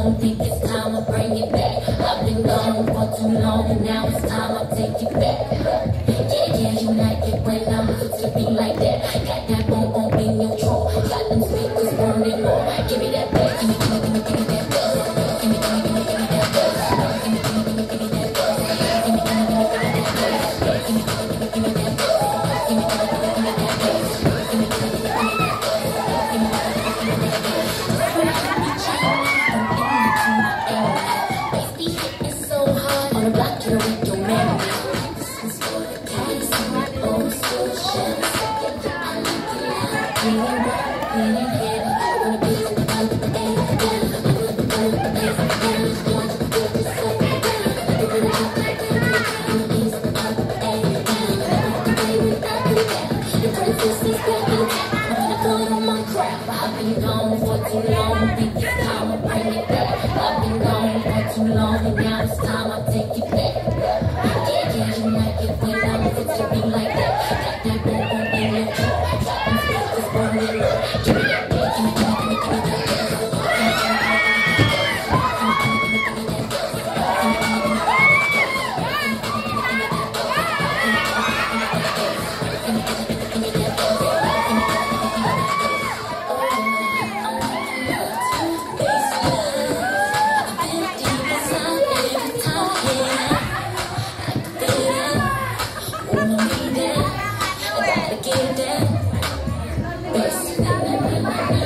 don't think it's time to bring it back. I've been gone for too long and now it's time I take it back. Yeah, you like it when I'm good to be like that. Got that boom boom in your trunk, got them speakers burning more. Give me that back, give me that back. Give me that back. Give me that back. Give me that back. Give me that back. Give me that back. Give me that back. Give me that back. Give me that back. I've been gone for too long, think it's time to bring it back. I've been gone for too long and now it's time I take it back. Yeah, you like it when I'm fit to be like that. Got that boom boom in your trunk, got them speakers burning up. Give me that back, give me that, give me that back. Get that.